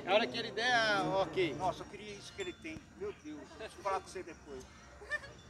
A hora que ele der, ok. Nossa, eu queria isso que ele tem. Meu Deus, deixa eu falar com você depois.